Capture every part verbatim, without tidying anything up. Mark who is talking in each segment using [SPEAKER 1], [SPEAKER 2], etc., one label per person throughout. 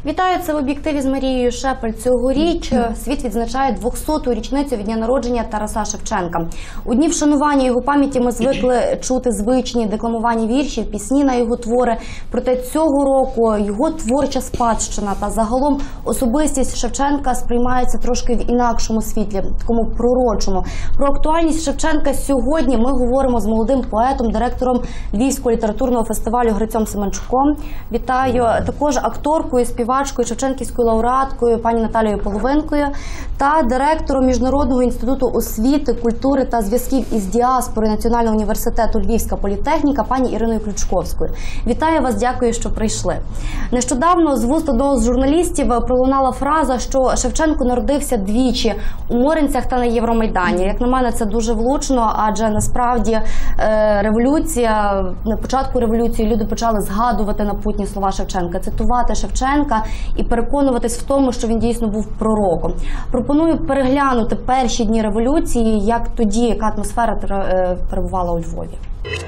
[SPEAKER 1] Вітаю, це в об'єктиві з Марією Шепель. Цьогоріч світ відзначає двохсоту річницю від дня народження Тараса Шевченка. У дні вшанування його пам'яті ми звикли чути звичні декламовані вірші, пісні на його твори. Проте цього року його творча спадщина та загалом особистість Шевченка сприймається трошки в інакшому світлі, такому пророчому. Про актуальність Шевченка сьогодні ми говоримо з молодим поетом, директором Львівського літературного фестивалю Грицем Семенчуком. Вітаю також акторкою, співачкою, шевченківською лауреаткою пані Наталією Половинкою та директором Міжнародного інституту освіти, культури та зв'язків із діаспорою Національного університету Львівська політехніка пані Іриною Ключковською. Вітаю вас, дякую, що прийшли. Нещодавно з вуст одного з журналістів пролунала фраза, що Шевченко народився двічі – у Моринцях та на Євромайдані. Як на мене, це дуже влучно, адже насправді революція, на початку революції люди почали згадувати напутні слова Шевченка, цитувати Шевченка і переконуватись в тому, що він дійсно був пророком. Пропоную переглянути перші дні революції, як тоді, яка атмосфера перебувала у Львові.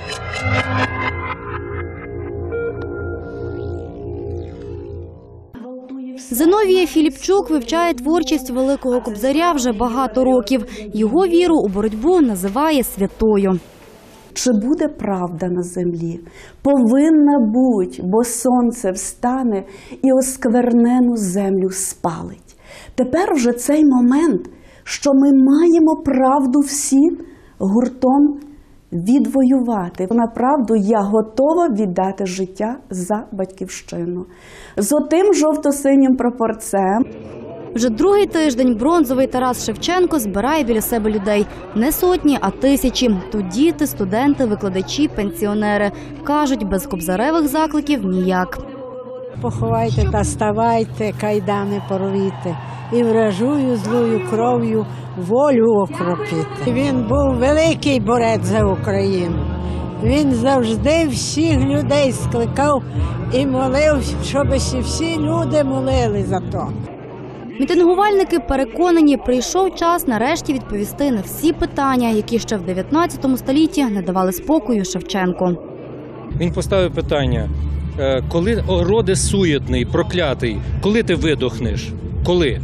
[SPEAKER 1] Зиновій Філіпчук вивчає творчість Великого Кобзаря вже багато років. Його віру у боротьбу називає святою.
[SPEAKER 2] Чи буде правда на землі? Повинна бути, бо сонце встане і осквернену землю спалить. Тепер вже цей момент, що ми маємо правду всі гуртом відвоювати. На правду я готова віддати життя за батьківщину. З отим жовто-синім прапорцем.
[SPEAKER 1] Вже другий тиждень бронзовий Тарас Шевченко збирає біля себе людей. Не сотні, а тисячі. Тут діти, студенти, викладачі, пенсіонери. Кажуть, без кобзаревих закликів ніяк.
[SPEAKER 3] Поховайте та ставайте, кайдани порвіте, і вражую злою кров'ю волю окропіти. Він був великий борець за Україну. Він завжди всіх людей скликав і молив, щоб всі люди молили за то.
[SPEAKER 1] Мітингувальники переконані, прийшов час нарешті відповісти на всі питання, які ще в дев'ятнадцятому столітті не давали спокою Шевченку.
[SPEAKER 4] Він поставив питання, коли роде суєтний, проклятий, коли ти видохнеш? Коли?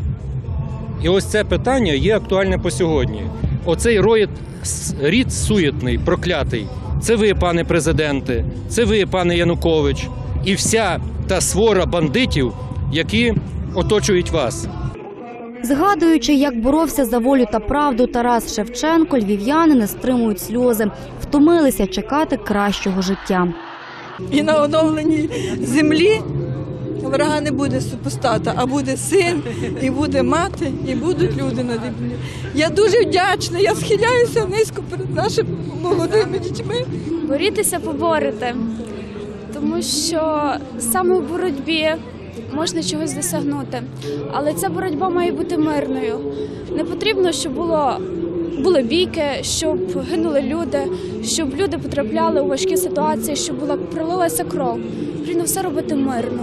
[SPEAKER 4] І ось це питання є актуальне по сьогодні. Оцей рід, рід суєтний, проклятий, це ви, пане президенте, це ви, пане Янукович, і вся та свора бандитів, які оточують вас.
[SPEAKER 1] Згадуючи, як боровся за волю та правду Тарас Шевченко, львів'яни не стримують сльози. Втомилися чекати кращого життя.
[SPEAKER 5] І на оновленій землі врага не буде супостата, а буде син, і буде мати, і будуть люди на землі. Я дуже вдячна, я схиляюся низько перед нашими молодими дітьми.
[SPEAKER 6] Борітеся, поборете, тому що саме в боротьбі можна чогось досягнути, але ця боротьба має бути мирною. Не потрібно, щоб було, були бійки, щоб гинули люди, щоб люди потрапляли у важкі ситуації, щоб була пролилася кров. Потрібно все робити мирно.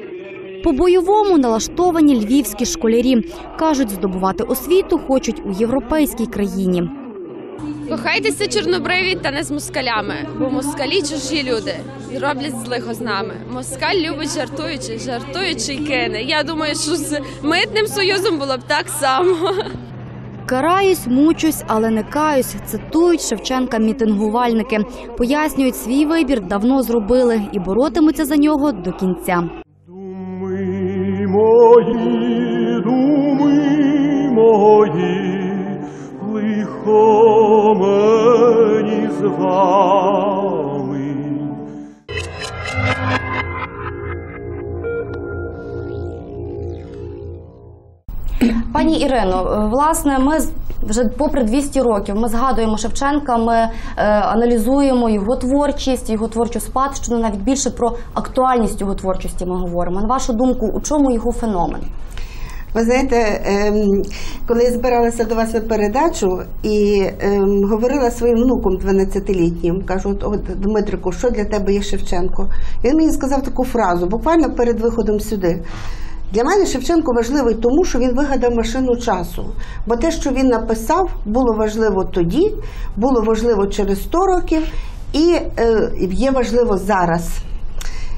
[SPEAKER 1] По-бойовому налаштовані львівські школярі. Кажуть, здобувати освіту хочуть у європейській країні.
[SPEAKER 7] Кохайтеся, чорнобриві, та не з москалями, бо москалі чужі люди і роблять злихо з нами. Москаль любить жартуючи, жартуючи й кине. Я думаю, що з митним союзом було б так само.
[SPEAKER 1] Караюсь, мучусь, але не каюсь, цитують Шевченка мітингувальники. Пояснюють, свій вибір давно зробили і боротимуться за нього до кінця.
[SPEAKER 8] Думи мої, думи мої, лихо мені з вами.
[SPEAKER 1] Пані Ірино, власне, ми вже попри двісті років ми згадуємо Шевченка, ми е, аналізуємо його творчість, його творчу спадщину, навіть більше про актуальність його творчості ми говоримо. На вашу думку, у чому його феномен?
[SPEAKER 9] Ви знаєте, коли я збиралася до вас на передачу і говорила своїм внуком дванадцятилітнім, кажу, от, Дмитрику, що для тебе є Шевченко? Він мені сказав таку фразу, буквально перед виходом сюди. Для мене Шевченко важливий тому, що він вигадав машину часу. Бо те, що він написав, було важливо тоді, було важливо через сто років і є важливо зараз.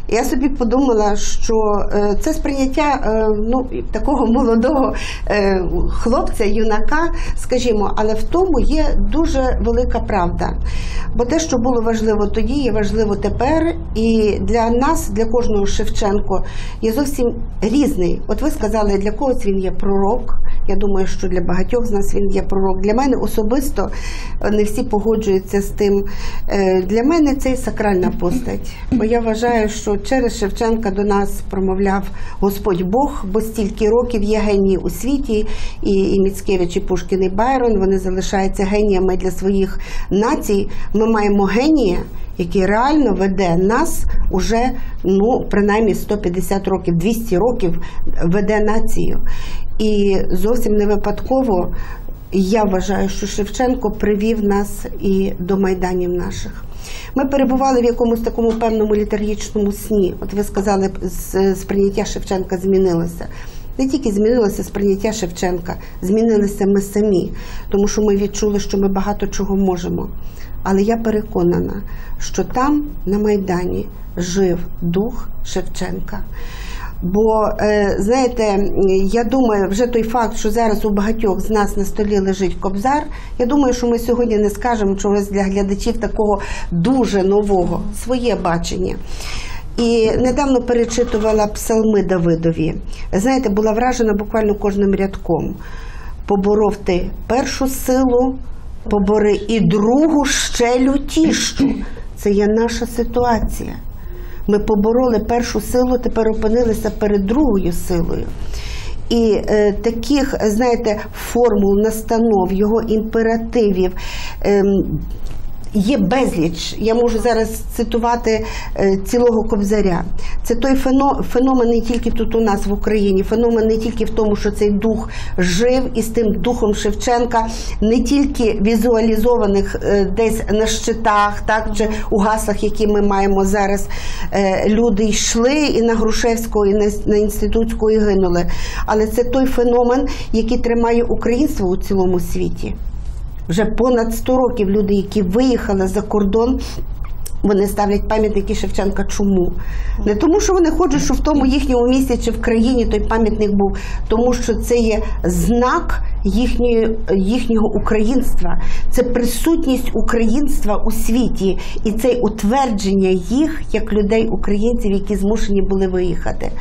[SPEAKER 9] Я собі подумала, що е, це сприйняття е, ну, такого молодого е, хлопця, юнака, скажімо, але в тому є дуже велика правда. Бо те, що було важливо тоді, є важливо тепер. І для нас, для кожного Шевченко, є зовсім різний. От ви сказали, для когось він є пророк. Я думаю, що для багатьох з нас він є пророк. Для мене особисто не всі погоджуються з тим. Для мене це сакральна постать. Бо я вважаю, що через Шевченка до нас промовляв Господь Бог, бо стільки років є генії у світі, і, і Міцкевич, і Пушкін, і Байрон, вони залишаються геніями для своїх націй. Ми маємо генія, який реально веде нас уже, ну, принаймні сто п'ятдесят років, двісті років веде націю. І зовсім не випадково я вважаю, що Шевченко привів нас і до майданів наших. Ми перебували в якомусь такому певному літургічному сні. От ви сказали, сприйняття Шевченка змінилося. Не тільки змінилося сприйняття Шевченка, змінилися ми самі, тому що ми відчули, що ми багато чого можемо. Але я переконана, що там, на Майдані, жив дух Шевченка. Бо, знаєте, я думаю, вже той факт, що зараз у багатьох з нас на столі лежить Кобзар, я думаю, що ми сьогодні не скажемо чогось для глядачів такого дуже нового, своє бачення. І недавно перечитувала псалми Давидові. Знаєте, була вражена буквально кожним рядком. «Поборов ти першу силу, побори і другу ще лютішу». Це є наша ситуація. Ми побороли першу силу, тепер опинилися перед другою силою. І е, таких, знаєте, формул, настанов, його імперативів е, є безліч. Я можу зараз цитувати е, цілого Кобзаря. Це той феномен, феномен не тільки тут у нас в Україні, феномен не тільки в тому, що цей дух жив, і з тим духом Шевченка не тільки візуалізованих е, десь на щитах, так, чи у гаслах, які ми маємо зараз, е, люди йшли і на Грушевського, і на, на Інститутську і гинули. Але це той феномен, який тримає українство у цілому світі. Вже понад сто років люди, які виїхали за кордон, вони ставлять пам'ятники Шевченка. Чому? Не тому, що вони хочуть, що в тому їхньому місті чи в країні той пам'ятник був, тому що це є знак їхньої, їхнього українства. Це присутність українства у світі. І це утвердження їх, як людей-українців, які змушені були виїхати.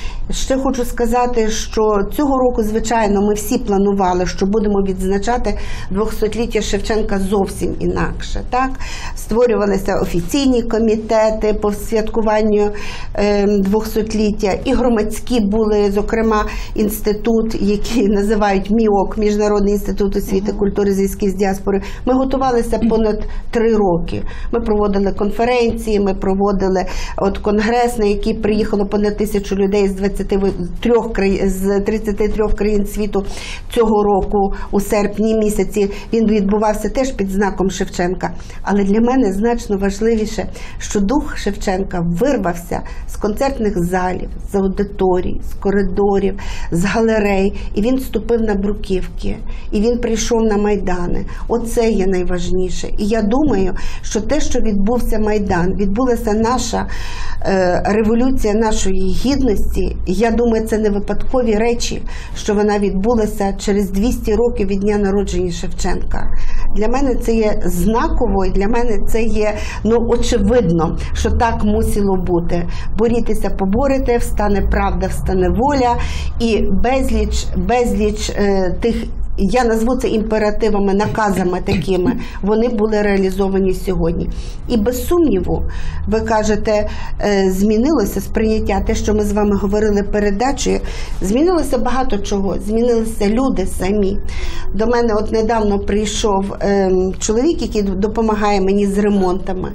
[SPEAKER 9] Ще хочу сказати, що цього року, звичайно, ми всі планували, що будемо відзначати двохсотліття Шевченка зовсім інакше. Так? Створювалися офіційні комітети по святкуванню е, двохсотліття, і громадські були, зокрема, інститут, який називають МІОК, Міжнародний інститут освіти, культури, зв'язків з діаспорою. Ми готувалися понад три роки. Ми проводили конференції, ми проводили от конгрес, на який приїхало понад тисячу людей з двадцяти трьох країн, з тридцяти трьох країн світу цього року у серпні місяці. Він відбувався теж під знаком Шевченка. Але для мене значно важливіше, що дух Шевченка вирвався з концертних залів, з аудиторій, з коридорів, з галерей, і він ступив на бруківки, і він прийшов на Майдани. Оце є найважніше. І я думаю, що те, що відбувся Майдан, відбулася наша е, революція нашої гідності. Я думаю, це не випадкові речі, що вона відбулася через двісті років від дня народження Шевченка. Для мене це є знаково, і для мене це є, ну, очевидно, що так мусило бути. Борітеся, поборете, встане правда, встане воля, і безліч, безліч е, тих, я назву це імперативами, наказами такими, вони були реалізовані сьогодні. І без сумніву, ви кажете, змінилося сприйняття, те, що ми з вами говорили передачею, змінилося багато чого, змінилися люди самі. До мене от недавно прийшов чоловік, який допомагає мені з ремонтами.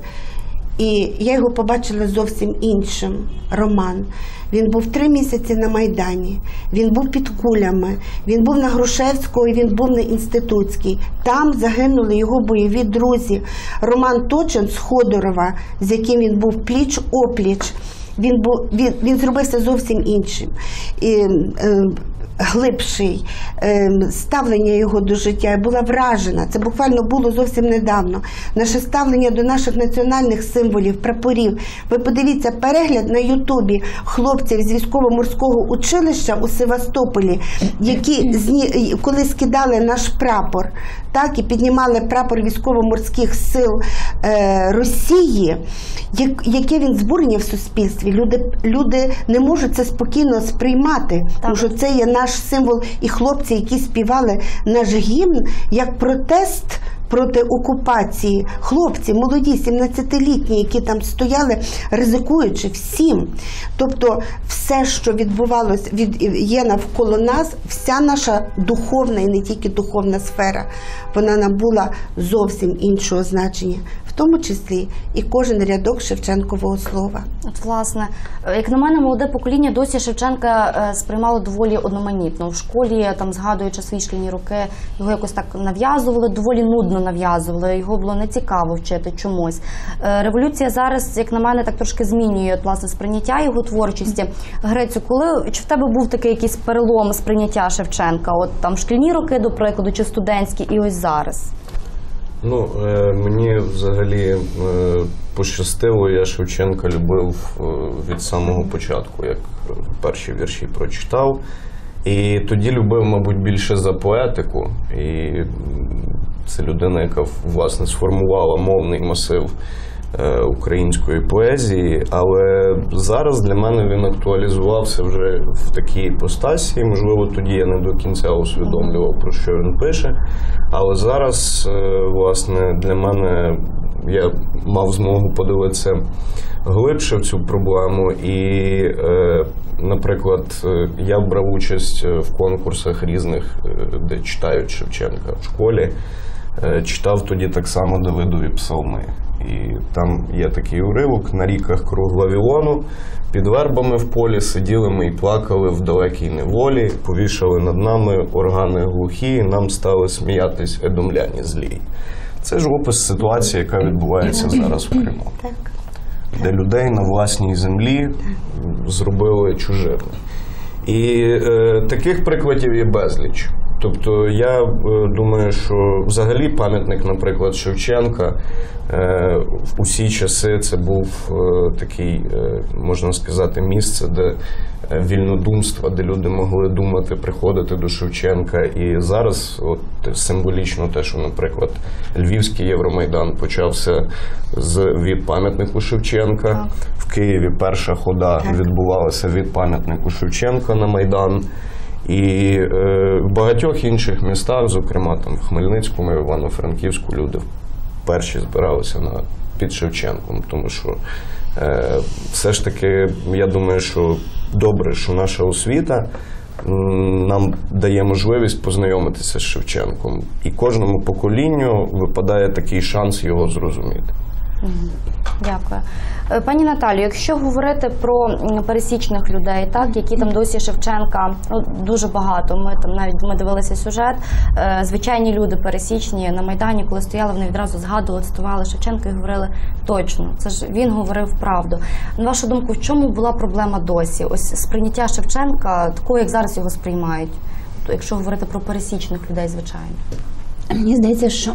[SPEAKER 9] І я його побачила зовсім іншим. Роман. Він був три місяці на Майдані, він був під кулями, він був на Грушевського і він був на Інститутській. Там загинули його бойові друзі. Роман Точин з Ходорова, з яким він був пліч-опліч, він, був, він, він зробився зовсім іншим. І, е, глибший ем, ставлення його до життя. Я була вражена. Це буквально було зовсім недавно. Наше ставлення до наших національних символів, прапорів. Ви подивіться, перегляд на Ютубі хлопців з військово-морського училища у Севастополі, які зні... коли скидали наш прапор, так, і піднімали прапор військово-морських сил е, Росії, як, яке він збурення в суспільстві. Люди, люди не можуть це спокійно сприймати, так. Тому що це є наш символ, і хлопці, які співали наш гімн, як протест проти окупації. Хлопці, молоді, сімнадцятилітні, які там стояли, ризикуючи всім. Тобто все, що відбувалося, від, є навколо нас, вся наша духовна і не тільки духовна сфера, вона набула зовсім іншого значення. В тому числі і кожен рядок Шевченкового слова.
[SPEAKER 1] От, власне, як на мене, молоде покоління досі Шевченка сприймало доволі одноманітно. В школі, там, згадуючи свої шкільні роки, його якось так нав'язували, доволі нудно нав'язували, його було нецікаво вчити чомусь. Революція зараз, як на мене, так трошки змінює, от, власне, сприйняття його творчості. Грицю, коли, чи в тебе був такий якийсь перелом сприйняття Шевченка? От там шкільні роки, до прикладу, чи студентські, і ось зараз?
[SPEAKER 10] Ну, е, мені взагалі е, пощастило, я Шевченка любив е, від самого початку, як перші вірші прочитав. І тоді любив, мабуть, більше за поетику. І це людина, яка, власне, сформувала мовний масив е, української поезії. Але зараз для мене він актуалізувався вже в такій іпостасі. Можливо, тоді я не до кінця усвідомлював, про що він пише. Але зараз, власне, для мене, я мав змогу подивитися глибше в цю проблему. І, наприклад, я брав участь в конкурсах різних, де читають Шевченка в школі. Читав тоді так само Давидові псалми. І там є такий уривок: на ріках круг Вавилону, під вербами в полі сиділи ми і плакали в далекій неволі, повішали над нами органи глухі, нам стали сміятись едомляні злі. Це ж опис ситуації, яка відбувається зараз в Криму. Де людей на власній землі зробили чужими. І е, таких прикладів є безліч. Тобто я е, думаю, що взагалі пам'ятник, наприклад, Шевченка, е, в усі часи це був е, такий, е, можна сказати, місце, де е, вільнодумства, де люди могли думати, приходити до Шевченка. І зараз от, символічно те, що, наприклад, Львівський Євромайдан почався з, від пам'ятнику Шевченка. В Києві перша хода відбувалася від пам'ятнику Шевченка на Майдан. І е, в багатьох інших містах, зокрема там в Хмельницькому, Івано-Франківську, люди перші збиралися на, під Шевченком. Тому що е, все ж таки, я думаю, що добре, що наша освіта м, нам дає можливість познайомитися з Шевченком. І кожному поколінню випадає такий шанс його зрозуміти.
[SPEAKER 1] Дякую. Пані Наталію, якщо говорити про пересічних людей, так, які там досі Шевченка, ну, дуже багато, ми там навіть ми дивилися сюжет, звичайні люди пересічні на Майдані, коли стояли, вони відразу згадували, цитували Шевченка і говорили: точно, це ж він говорив правду. На вашу думку, в чому була проблема досі? Ось сприйняття Шевченка такого, як зараз його сприймають, якщо говорити про пересічних людей, звичайно.
[SPEAKER 11] Мені здається, що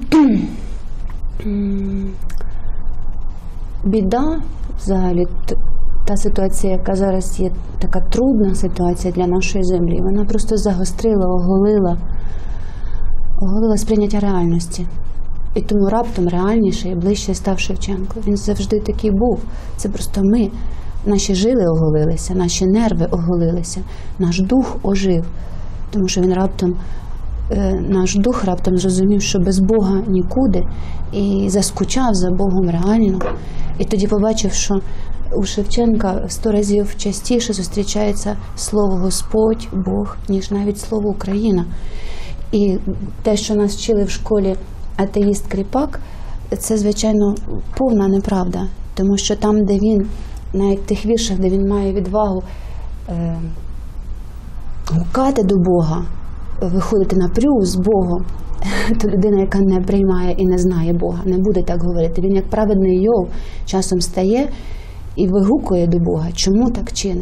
[SPEAKER 11] біда, взагалі, та ситуація, яка зараз є, така трудна ситуація для нашої землі, вона просто загострила, оголила, оголила сприйняття реальності. І тому раптом реальніше і ближче став Шевченко. Він завжди такий був. Це просто ми, наші жили оголилися, наші нерви оголилися, наш дух ожив. Тому що він раптом, наш дух раптом зрозумів, що без Бога нікуди, і заскучав за Богом реально. І тоді побачив, що у Шевченка в сто разів частіше зустрічається слово Господь, Бог, ніж навіть слово Україна. І те, що нас вчили в школі атеїст-кріпак, це, звичайно, повна неправда. Тому що там, де він, навіть в тих віршах, де він має відвагу е, гукати до Бога, виходити напряму з Богом, то людина, яка не приймає і не знає Бога, не буде так говорити. Він, як праведний Йов, часом стає і вигукує до Бога: чому так чиниш?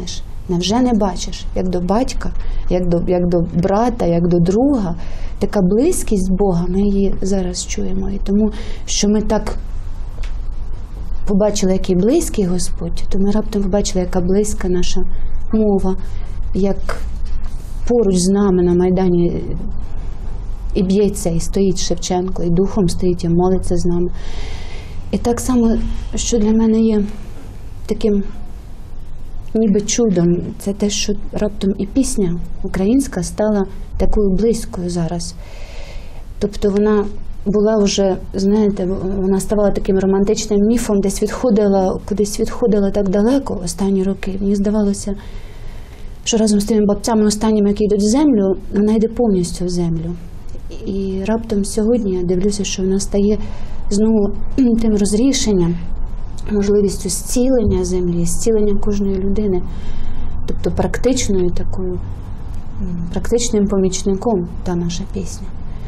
[SPEAKER 11] Невже не бачиш, як до батька, як до, як до брата, як до друга, така близькість Бога, ми її зараз чуємо. І тому, що ми так побачили, який близький Господь, то ми раптом побачили, яка близька наша мова, як поруч з нами на Майдані і б'ється, і стоїть Шевченко, і духом стоїть, і молиться з нами. І так само, що для мене є таким ніби чудом, це те, що раптом і пісня українська стала такою близькою зараз. Тобто вона була вже, знаєте, вона ставала таким романтичним міфом, десь відходила, кудись відходила так далеко останні роки. Мені здавалося, що разом з тими бабцями останніми, які йдуть в землю, вона йде повністю в землю. І раптом сьогодні я дивлюся, що вона стає знову тим розрішенням, можливістю зцілення землі, зцілення кожної людини, тобто практичною такою, практичним помічником та наша пісня.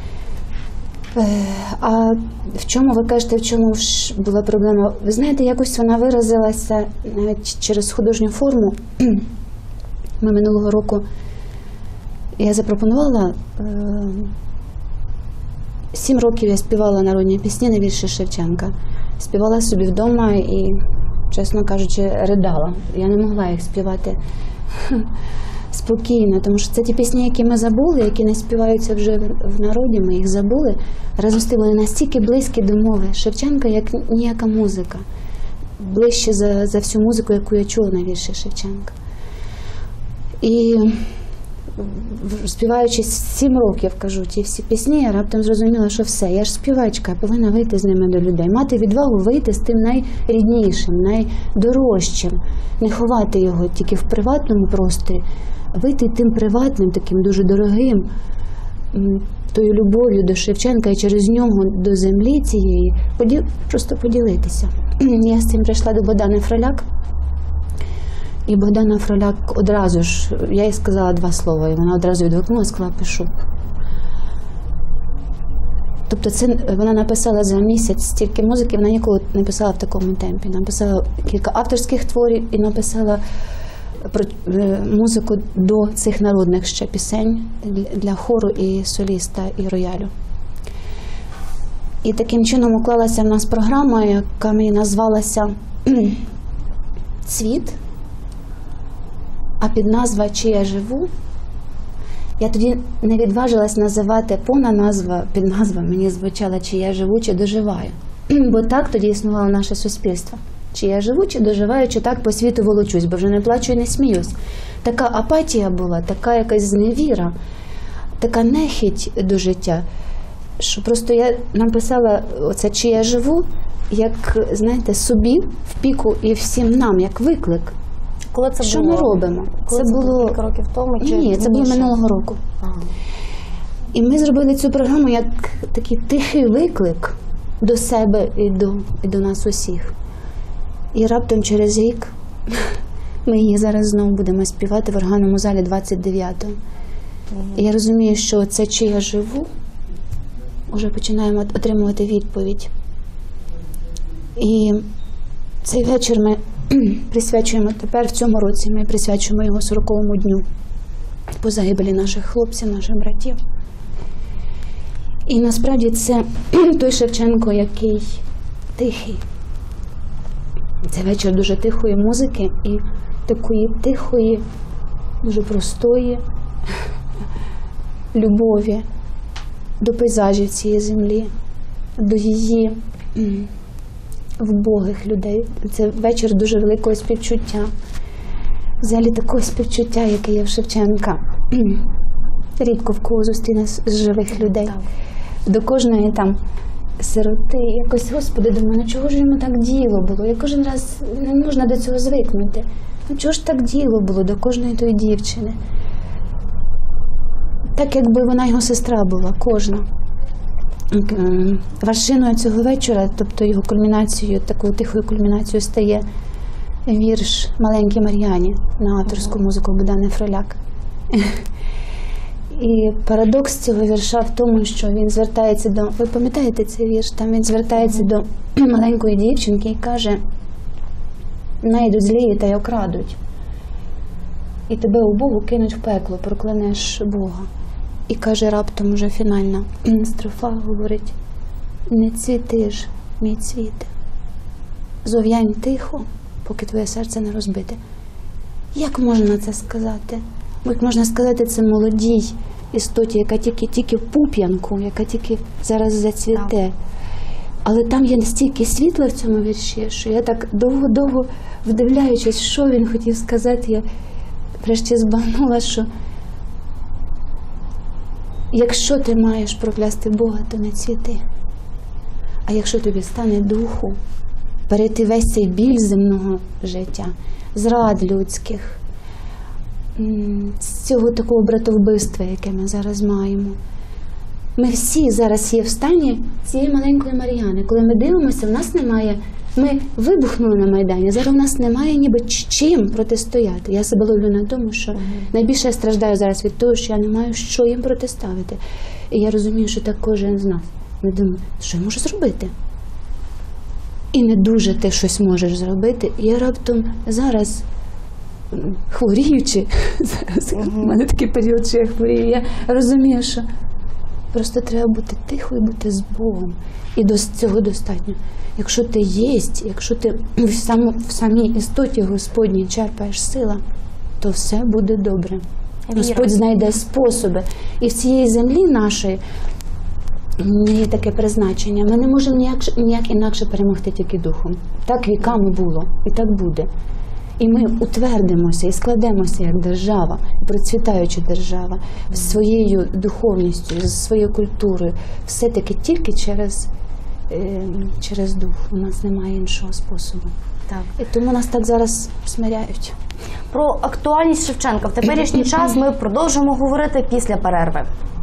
[SPEAKER 11] А в чому, ви кажете, в чому ж була проблема? Ви знаєте, якось вона виразилася навіть через художню форму. Ми минулого року, я запропонувала, сім років я співала народні пісні на вірші Шевченка. Співала собі вдома і, чесно кажучи, ридала. Я не могла їх співати спокійно, тому що це ті пісні, які ми забули, які не співаються вже в народі, ми їх забули. Разом з тим вони настільки близькі до мови Шевченка, як ніяка музика. Ближче за, за всю музику, яку я чула на вірші Шевченка. І співаючи сім років, кажу, ті всі пісні, я раптом зрозуміла, що все, я ж співачка, я повинна вийти з ними до людей, мати відвагу вийти з тим найріднішим, найдорожчим, не ховати його тільки в приватному просторі, вийти тим приватним, таким дуже дорогим, тою любов'ю до Шевченка і через нього до землі цієї, поділ... просто поділитися. Я з цим прийшла до Богдани Фроляк. І Богдана Фроляк одразу ж, я їй сказала два слова, і вона одразу відгукнула, сказала, пишу. Тобто це вона написала за місяць стільки музики, вона ніколи не писала в такому темпі. Написала кілька авторських творів і написала про музику до цих народних ще пісень для хору і соліста, і роялю. І таким чином уклалася в нас програма, яка мені назвалася «Цвіт», а підназва «Чи я живу». Я тоді не відважилась називати повна назва, підназва мені звучала «Чи я живу, чи доживаю». Бо так тоді існувало наше суспільство. Чи я живу, чи доживаю, чи так по світу волочусь, бо вже не плачу і не сміюсь. Така апатія була, така якась зневіра, така нехіть до життя, що просто я написала оце «Чи я живу», як, знаєте, собі в піку і всім нам, як виклик.
[SPEAKER 1] Коли це
[SPEAKER 11] що
[SPEAKER 1] було?
[SPEAKER 11] ми робимо?
[SPEAKER 1] Коли це, це було кілька років тому? Чи
[SPEAKER 11] Ні, це було минулого року.
[SPEAKER 1] Ага.
[SPEAKER 11] І ми зробили цю програму як такий тихий виклик до себе і до, і до нас усіх. І раптом через рік ми її зараз знову будемо співати в органному залі двадцять дев'ятого. Ага. І я розумію, що це «Чи я живу» вже починаємо отримувати відповідь. І цей вечір ми присвячуємо тепер, в цьому році, ми присвячуємо його сороковому дню по загибелі наших хлопців, наших братів. І насправді це той Шевченко, який тихий. Це вечір дуже тихої музики і такої тихої, дуже простої любові до пейзажів цієї землі, до її вбогих людей. Це вечір дуже великого співчуття. Взагалі такого співчуття, яке є в Шевченка. Рідко в кого зустріне з живих людей. До кожної там сироти. Якось, Господи, думаю, ну чого ж йому так діло було? Я кожен раз не можна до цього звикнути. Ну чого ж так діло було до кожної тої дівчини? Так, якби вона його сестра була, кожна. Вершиною цього вечора, тобто його кульмінацією, такою тихою кульмінацією стає вірш «Маленькій Мар'яні» на авторську музику Богдани Фроляк. І парадокс цього вірша в тому, що він звертається до... Ви пам'ятаєте цей вірш? Там він звертається до маленької дівчинки і каже: «Найдуть злії та й окрадуть». і тебе у Богу кинуть в пекло, проклянеш Бога. І каже раптом уже фінальна строфа, говорить: не цвіти ж, мій цвіте, зов'янь тихо, поки твоє серце не розбите. Як можна це сказати? Як можна сказати це молодій істоті, яка тільки, тільки в пуп'янку, яка тільки зараз зацвіте. Але там є настільки світла в цьому вірші, що я так довго-довго вдивляючись, що він хотів сказати, я врешті збагнула, що якщо ти маєш проклясти Бога, то не цвіти. А якщо тобі стане духу перейти весь цей біль земного життя, зрад людських, з цього такого братовбивства, яке ми зараз маємо. Ми всі зараз є в стані цієї маленької Мар'яни. Коли ми дивимося, в нас немає, ми вибухнули на Майдані, зараз в нас немає ніби чим протистояти. Я себе ловлю на тому, що mm-hmm. найбільше я страждаю зараз від того, що я не маю що їм протиставити. І я розумію, що так кожен з нас. Ми думаємо, що я можу зробити? І не дуже ти щось можеш зробити. І я раптом зараз, хворіючи, зараз у mm-hmm. мене такий період, що я хворію, я розумію, що просто треба бути тихо і бути з Богом. І до цього достатньо. Якщо ти єсть, якщо ти в, само, в самій істоті Господній черпаєш сила, то все буде добре. Господь знайде способи. І в цій землі нашої є таке призначення. Ми не можемо ніяк, ніяк інакше перемогти тільки духом. Так віками було, і так буде. І ми утвердимося і складемося як держава, процвітаюча держава, своєю духовністю, своєю культурою. Все-таки тільки через, е, через дух. У нас немає іншого способу. Так. І тому нас так зараз смиряють.
[SPEAKER 1] Про актуальність Шевченка в теперішній час ми продовжимо говорити після перерви.